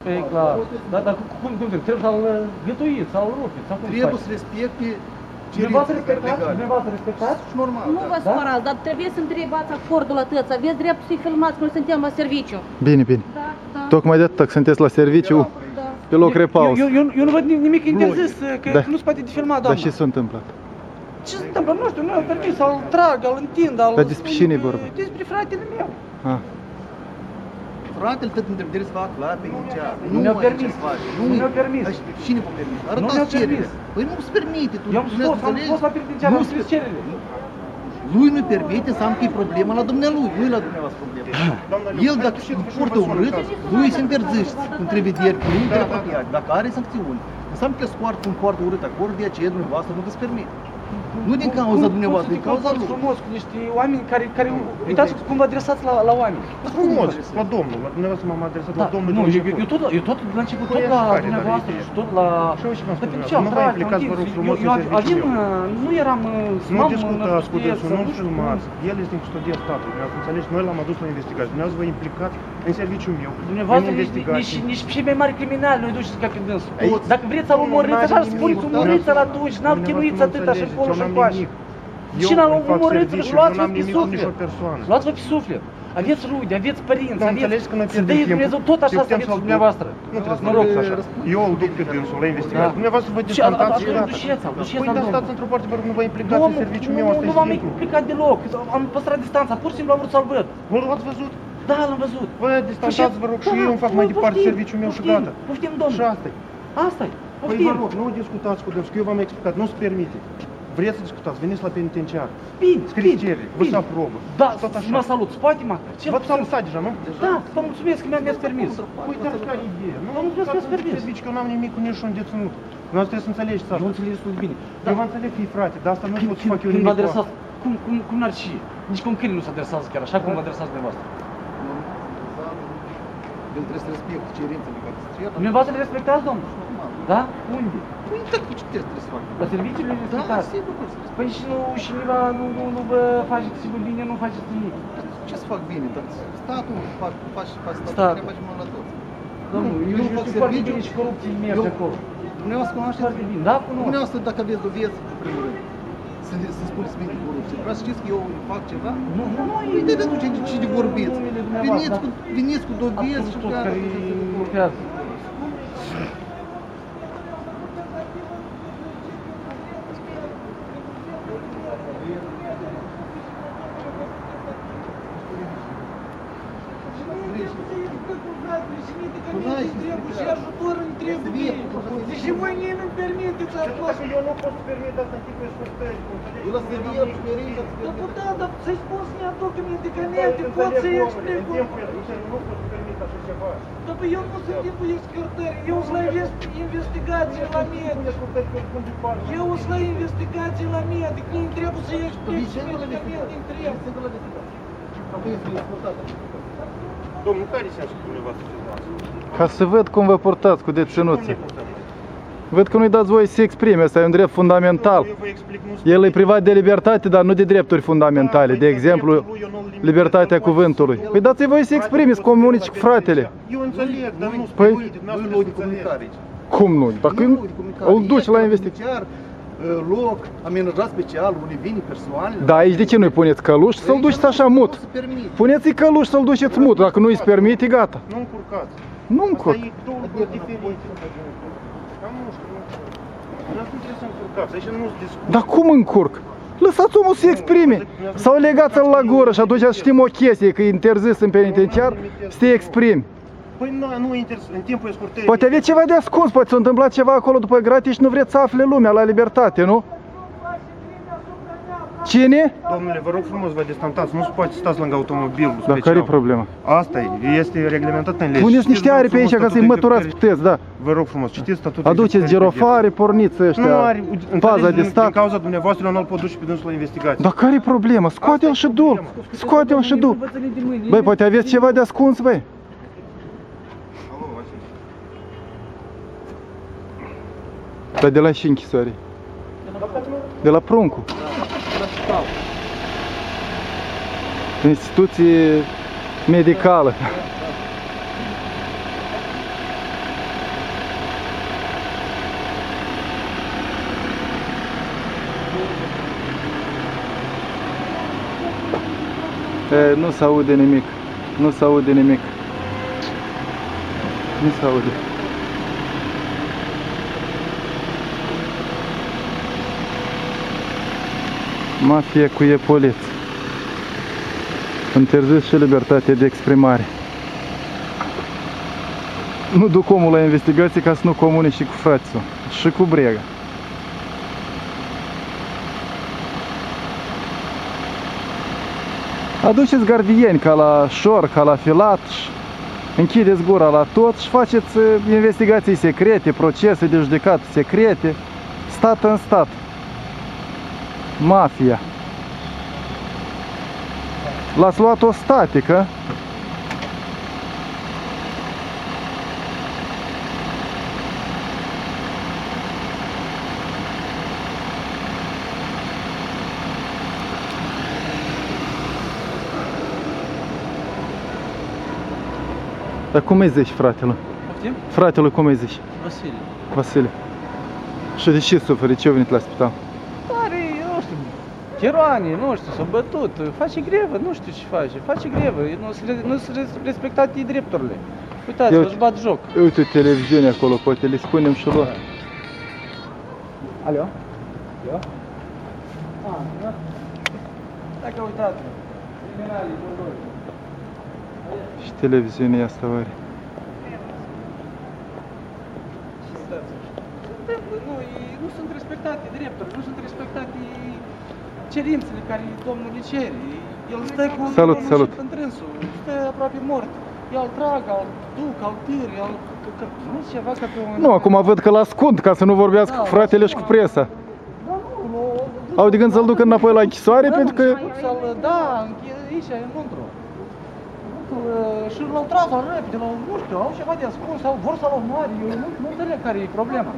E clar. Dar cum trebuie să-l gătuiți, să-l rupiți, sau cum Trebuie să respecte Dumneavoastră cerințele respectați? Și normal, Nu vă spărați, dar trebuie să întrebați acordul atât, să aveți dreptul să-i filmați, că noi suntem la serviciu. Bine, bine. Da, da. Tocmai de atât că sunteți la serviciu, Da. pe loc repaus. Eu nu văd nimic interzis, că Da. nu se poate de filmat, Dar doamna. ce s-a întâmplat? Ce se întâmplă? Nu știu, nu am permis să-l trag, să-l întind, să-l... Dar despre cine e vorba? Despre fratele meu. Ah. Fratele tău întrevedere să facă clar pe inițial. Nu mi-a aici permis. să faci. Nu mi-a permis. Cine vă permis? Nu mi-a Arătați cererile. permis. Păi nu se permite. Tu Eu am dumneavoastră spus, am înțelegi? fost la penitenciar, am scris cererile. Lui nu-i permite, înseamnă că e problema la dumnealui, nu-i la dumneavoastră problema. El dacă se comportă urât, lui se interziște întrevederi, nu intră pe ea. Dacă are sancțiuni, înseamnă că scoartă un poartă urât acord, de aceea dumneavoastră nu vă permite. Nu din cauza dumneavoastră, din cauza lui. Frumos cu niște oameni care uitați cum vă adresați la oameni. Frumos, la domnul, la dumneavoastră m-am adresat la domnul. Nu, eu tot la început, tot la dumneavoastră și tot la... Și eu și v-am spus, ce am nu vă tras, implicați, vă rog frumos, în serviciul meu. Nu eram... Nu discutați cu dânsul, nu filmați. El este în custodia statului, ne-ați înțeles? Noi l-am adus la investigație. Dumneavoastră vă implicați în serviciul meu, în Dumneavoastră, investigație. nici cei mai mari criminali nu-i duceți ca pe dânsul. Dacă vreți să-l omorâți, așa spuneți, omorâți-l atunci, n-am chinuiți atâta și încolo și încoace. Și n-am omorâți, luați-vă pe suflet. Luați-vă pe suflet. Aveți rude, aveți părinți, aveți... Să dăi Dumnezeu tot așa să aveți dumneavoastră. Nu trebuie să mă rog așa. Eu îl duc pe dânsul la investigație. Dumneavoastră vă descantați și gata. Duceți-l, Păi dar stați într-o parte, vă rog, nu vă implicați în serviciul meu, asta e Nu m-am simplu. implicat deloc, am păstrat distanța, pur și simplu am vrut să-l văd. Nu l-ați văzut? Da, l-am văzut. Vă distanțați, vă rog, și eu îmi fac mai departe serviciul meu și gata. Poftim, domnul. Și asta-i. Asta-i, Păi poftim. vă rog, nu discutați cu dânsul, că eu v-am explicat, nu se permite. Vreți să discutați, veniți la penitenciar. Bine, Scrieți cereri, vă se aprobă. Da, tot așa. mă salut, poate mă? V-ați salutat deja, nu? Da, vă mulțumesc că mi-ați permis. Uitați care idee. Vă mulțumesc că ați permis. Servici, că eu n-am nimic cu niciun deținut. Nu trebuie să înțelegeți asta. Eu înțeleg destul de bine. Eu vă înțeleg, fii frate, dar asta nu pot să fac eu Când nimic vă cu adresați, asta. cum n-ar și? Nici cum câinii nu se adresează chiar așa cum vă adresați dumneavoastră. El trebuie să respecte cerințele care se trebuie. Dumneavoastră le respectați, domnul? Da? Unde? Păi tot cu ce trebuie să facă? La serviciile le Da, respectați? sigur că să Păi și nu, nu vă faceți sigur bine, nu faceți nimic. Ce să fac bine? Dar statul face statul, Statul. ne facem la tot. Domnul, Eu eu fac știu foarte serviciu, bine și corupție merge eu- acolo. Dumneavoastră cunoașteți? Foarte bine, da, cunosc. Dumneavoastră, dacă aveți dovezi, în primul rând, să spuneți mine corupție. Vreau să știți că eu fac ceva? Nu, Uite, de atunci ce de vorbiți. numele dumneavoastră, Veniți cu dovezi și toți gata. care lucrează. Și ajutor îmi trebuie. Și voi nici nu-mi permiteți acolo. Eu nu pot să permit asta în tipul scurtări. Eu la serviciu, șmerii, Da, dar să-i spun să ne aducă medicamente, pot să-i explic. În timpul executării nu pot să permit așa ceva. Da, păi eu nu sunt timpul executării, eu sunt la investigații la medic. Eu sunt la investigații la medic, nu-mi trebuie să-i explic ce medicamente îmi trebuie. Domnul, care e sensul dumneavoastră de asta? Ca să văd cum vă purtați cu deținuții. Văd că nu-i dați voie să se exprime, ăsta e un drept fundamental. Eu vă explic, nu El e privat de libertate, dar nu de drepturi fundamentale, de exemplu, libertatea cuvântului. Păi dați-i voie să exprime, să comunici cu fratele. Eu înțeleg, dar nu Păi- spune, dumneavoastră Nu-i loc de să comunicare înțelegeți. aici. Cum nu? Dacă Nu-i loc de comunicare. îl duci Este la un investigație. penitenciar, loc amenajat special, unde vin persoane. Da, aici de ce nu-i puneți căluș să-l duceți așa mut? Nu se permite. Puneți-i căluș să-l duceți mut, dacă nu-i se permite, gata. Nu încurcați. Nu încurc. Asta e două lucruri diferite. Cam nu știu. Nu trebuie să încurcați, aici nu se discută. Dar cum încurc? Lăsați omul să se exprime. Sau legați-l la gură și atunci știm o chestie, că e interzis în penitenciar să te exprimi. Păi nu interes, în timpul escortării. Poate aveți ceva de ascuns, poate s-a întâmplat ceva acolo după gratis și nu vreți să afle lumea la libertate, nu? Cine? Domnule, vă rog frumos, vă distantați, nu se poate stați lângă automobilul Dar special. care e problema? Asta este reglementat în lege. Puneți Citiți, niște vă rog aripi aici frumos, ca să-i statutul măturați executării. puteți, da. Vă rog frumos, citiți statutul Aduceți executării girofare, porniți pe ăștia, viață. Nu are, paza de înțelegeți, stat. din cauza dumneavoastră eu nu-l pot duce pe dânsul la investigație. Dar care e problema? Scoate-l și du. Scoate-l și du. Băi, poate aveți ceva de ascuns, băi. Dar de la și închisoare? De la Pruncu. Instituție medicală. Nu se aude nimic. Nu se aude nimic. Nu se aude. Mafia cu iepoleț. Interzis și libertatea de exprimare. Nu duc omul la investigație ca să nu comune și cu frațul. Și cu brega. Aduceți gardieni ca la șor, ca la filat, închideți gura la tot și faceți investigații secrete, procese de judecată secrete, stat în stat. Mafia. L-ați luat o statică. Dar cum îi zici, fratele? Poftim? Fratele, cum îi zici? Vasile. Vasile. Și de ce suferi? De ce a venit la spital? Are, nu știu, cheroane, nu știu, s-a bătut, face grevă, nu știu ce face, face grevă, nu sunt respectate drepturile. Uitați-vă, își bat joc. Uite televiziunea acolo, poate le spunem și lor. Alo? Eu? Da. Dacă uitați-vă, criminalii, moldori. Și televiziunea asta oare. Nu sunt respectate drepturile, nu sunt respectate cerințele care domnul le cere. El stă cu Salut, domnul salut. și întrânsul, stă aproape mort. El trag, al duc, al târi, nu ceva ca pe un... Nu, acum văd că l-ascund ca să nu vorbească cu fratele și cu presa. Da, nu, Au de gând să-l ducă înapoi la închisoare pentru că... Da, aici, înăuntru. Și l-au tras la repede, nu știu, au ceva de ascuns, sau vor să-l omoare, eu nu înțeleg care e problema.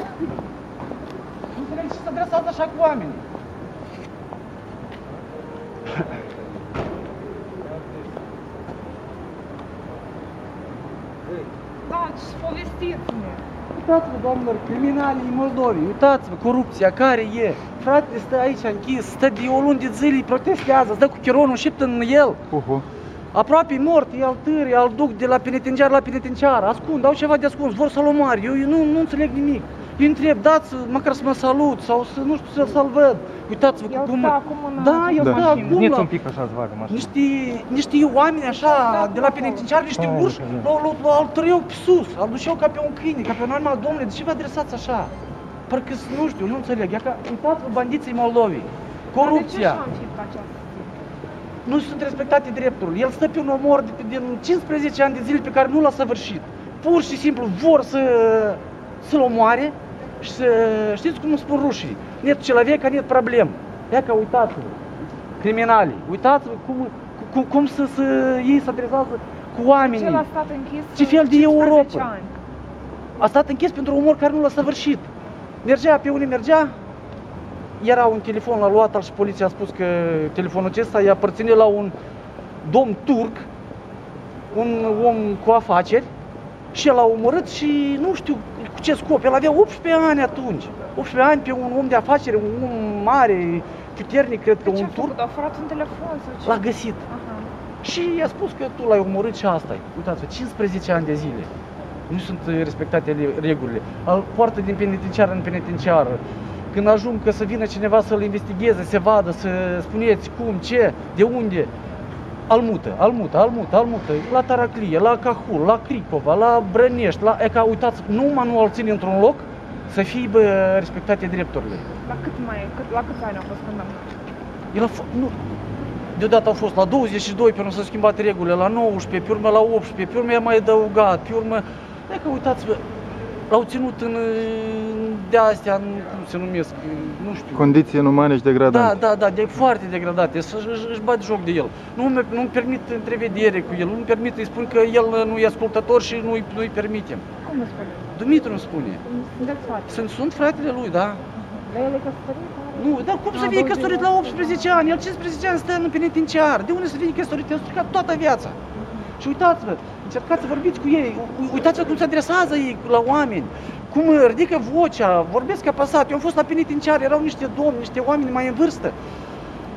Nu înțeleg ce se adresează așa cu oamenii. Da, ce povestiți-ne. Uitați-vă, doamnelor, criminalii Moldovei, uitați-vă, corupția care e. Fratele stă aici închis, stă de o lună de zile, protestează, stă cu chironul șipt în el. Aproape mort, îl târi, îl duc de la penitenciar la penitenciar, ascund, au ceva de ascuns, vor să-l omoare, eu nu înțeleg nimic. Eu întreb, dați măcar să mă salut sau să, nu știu, să-l văd. Uitați-vă cum... Da, el stă acum Nici la... un pic așa să facă mașina. Niște oameni așa, de la penitenciar, niște urși, l-au tăreau pe sus, îl duceau ca pe un câine, ca pe un animal, domnule, de ce vă adresați așa? Parcă, nu știu, nu înțeleg, ia ca, uitați-vă bandiții Moldovei, corupția. Nu sunt respectate drepturile. El stă pe un omor din 15 ani de zile pe care nu l-a săvârșit. Pur și simplu vor să-l omoare și să, știți cum spun rușii, net человека, net problem. Ia că uitați-vă, criminalii, uitați-vă cum ei se adresează cu oamenii. El a stat închis Ce fel de 15 Europa? ani. A stat închis pentru omor care nu l-a săvârșit. Mergea pe unde mergea, era un telefon, l-a luat și poliția a spus că telefonul acesta îi aparține la un domn turc, un om cu afaceri, și el a omorât și nu știu cu ce scop. El avea 18 ani atunci. 18 ani pe un om de afaceri, un om mare, puternic, cred că un turc. A furat un telefon sau ce? L-a găsit. Și i-a spus că tu l-ai omorât și asta-i. Uitați-vă, 15 ani de zile. Nu sunt respectate regulile. Îl poartă din penitenciară în penitenciară. Când ajung că să vină cineva să-l investigheze, să vadă, să spuneți cum, ce, de unde, îl mută, la Taraclie, la Cahul, la Cricova, la Brănești, e ca, uitați, numai nu îl ține într-un loc să fie respectate drepturile. La câți ani a fost condamnat? Deodată au fost la 22, pe urmă s-au schimbat regulile, la 19, pe urmă la 18, pe urmă i-a mai adăugat, pe urmă, e că uitați-vă, l-au ținut în de-astea, cum se numesc, nu știu. Condiții inumane și degradante. Da, foarte degradate, își bat joc de el. Nu-mi permit întrevedere cu el, nu-mi permit, îi spun că el nu e ascultător și nu-i permitem. Cum îți spune? Dumitru îmi spune. Sunteți frate? Sunt fratele lui, da. Dar el e căsătorit? Nu, dar cum să fie căsătorit la 18 ani? El 15 ani stă în penitenciar. De unde să fie căsătorit? El a stricat toată viața. Și uitați-vă, încercați să vorbiți cu ei, uitați-vă cum se adresează ei la oameni, cum ridică vocea, vorbesc apăsat. Eu am fost la penitenciar, erau niște domni, niște oameni mai în vârstă.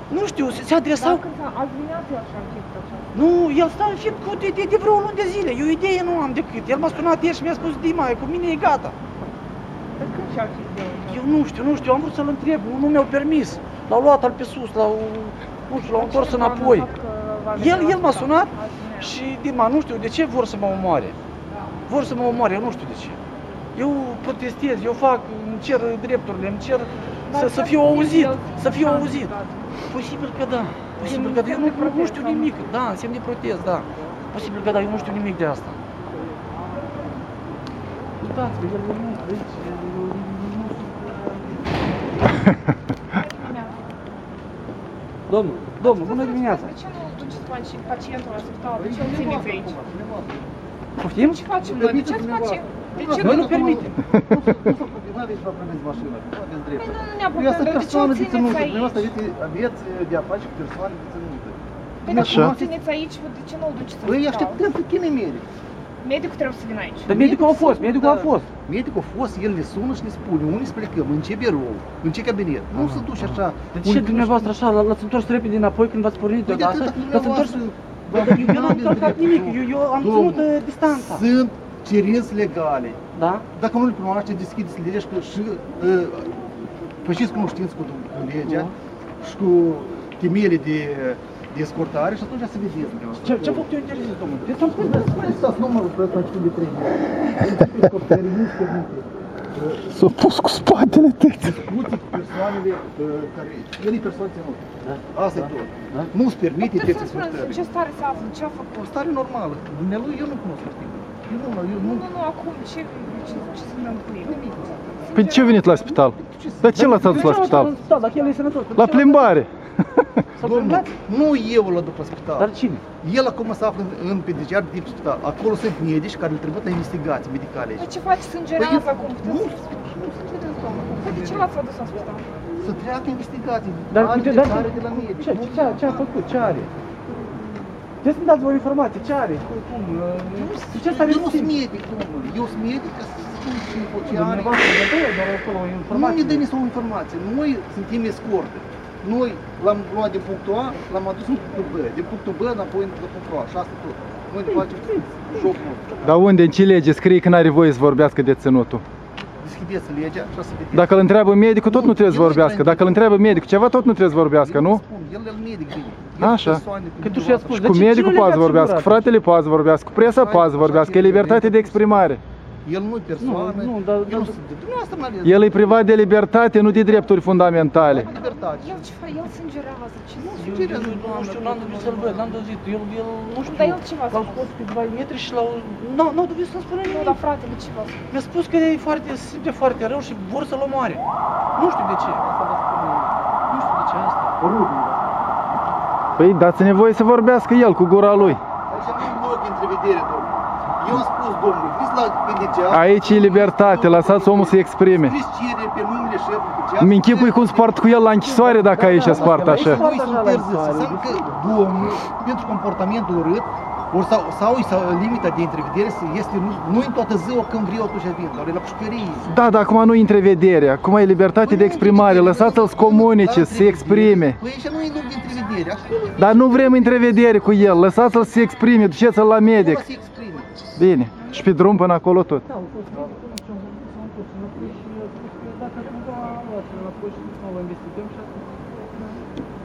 Nu știu, se adresau... Azi dimineață eu așa am chestia aceasta. Nu, el stă în fit de vreo luni de zile. Eu idee nu am decât. El m-a sunat ieri și mi-a spus, Dima, cu mine e gata. Dar când și-au chestia aceasta? Eu nu știu, am vrut să-l întreb, nu mi-au permis. L-au luat al pe sus, nu știu, l-au întors înapoi. El m-a sunat și, Dima, nu știu de ce vor să mă omoare. Vor să mă omoare, eu nu știu de ce. Eu protestez, eu fac, îmi cer drepturile, îmi cer să fiu auzit, să fiu auzit. Posibil că da, posibil că da, eu nu știu nimic, da, în semn de protest, da. Posibil că da, eu nu știu nimic de asta. Uitați-vă, el nu aici, Domnul, bună dimineața! De ce nu duceți pacientul la spital? De ce îl țineți aici? Poftim? Ce facem noi? De ce ați pacient? De ce Noi nu permitem. Nu aveți va primiți mașina, nu aveți dreptul. Păi nu neapărat, Dumneavoastră dar de ce persoană o de țineți ținute, aici? dumneavoastră aveți de a face cu persoane de ținute. Păi dacă Așa. nu țineți aici, de ce nu îl duceți la Păi spital? așteptăm să chime medic. Medicul trebuie să vină aici. Dar medicul a fost. Medicul a fost, el ne sună și ne spune unde plecăm, în ce birou, în ce cabinet. Nu se duce așa. De ce dumneavoastră așa, l-ați întors repede înapoi când v-ați pornit Păi de deodată? atâta L-ați întors... dumneavoastră, Eu n-am calcat nimic, eu am ținut distanța. Sunt cerințe legale. Da? Dacă nu le cunoaște, deschideți legea și faceți cunoștință cu legea și cu temele de escortare și atunci să vedeți. Ce fac eu interzis, domnule? Deci am spus, Stați numărul pe ăsta de 3 Escortării nu permite. S-a pus cu spatele tăți. Discuții cu persoanele care... El e persoane ținute. Asta e tot. Nu-ți permite Puteți teți să-mi spuneți în escortării. ce stare se află, ce a făcut? O stare normală. Dumnealui eu nu cunosc articol. Eu nu... Nu, acum, ce se întâmplă? Nimic. Păi ce a venit la spital? Dar ce l-ați adus la spital? Da, dacă el e sănătos. La plimbare. Domnul, nu eu îl aduc la spital. Dar cine? El acum se află în penitenciar de tip spital. Acolo sunt medici care îl trebuie la investigații medicale. Păi ce face? Sângerează Păi, acum? Nu, Puteți nu se vedeți, doamnă. Păi de ce l-ați adus la spital? Să treacă investigații. Dar Are uite, declare de la medic. ce a făcut? Ce are? Ce să-mi dați o informație? Ce are? Cum? Ce stare Eu nu sunt medic, domnule. Eu sunt medic ca să spun ce are. Dumneavoastră ne dă doar acolo o Nu informație. ne dă nici o informație. Noi suntem escorte. Noi l-am luat din punctul A, l-am adus în punctul B. Din punctul B înapoi în punctul A. Și asta tot. Noi ne facem jocul. Dar unde, în ce lege scrie că n-are voie să vorbească de ținutul? Deschideți legea și să vedeți. Dacă îl întreabă medicul, tot nu trebuie să vorbească. Dacă îl întreabă medicul ceva, tot nu trebuie să vorbească, nu? El e medic bine. Așa. Că tu și-a spus, Și cu medicul poate să vorbească, cu fratele poate să vorbească, cu presa poate să vorbească, e libertate de exprimare. El nu e persoană. Nu, dar... Dumneavoastră n-are El e privat de libertate, nu de drepturi fundamentale. libertate. El ce face? El sângerează. Ce Eu nu știu, n-am dovedit să-l văd, n-am dovedit. El, nu știu, Dar el ce v-a l-au spus? scos câțiva metri și l-au... N-au dovedit să-mi spună Nu, nimic. dar fratele ce v-a spus? Mi-a spus că e foarte, se simte foarte rău și vor să-l omoare. Nu știu de ce. Nu știu de ce asta. Păi dați-ne voie să vorbească el cu gura lui. Aici nu e loc de întrevedere, domnule. Eu am spus, domnule, fiți la penitenciar. Aici e libertate, lăsați omul să exprime. Scriți cerere pe numele șefului pe ceas. Îmi închipui cum spart cu el la închisoare dacă aici spart așa. Noi sunt pierziți. Înseamnă că domnul, pentru comportamentul urât, sau limita de întrevedere este nu în toată ziua când vreau atunci vin, doar e la pușcărie. Da, dar acum nu e întrevederea, acum e libertate de exprimare, lăsați-l să comunice, să se exprime. Păi aici nu e loc de întrevedere, acolo Dar nu vrem întrevedere cu el, lăsați-l să se exprime, duceți-l la medic. se exprime. Bine, și pe drum până acolo tot. Da, au fost înapoi și dacă cumva luați înapoi și nu o investigăm și asta.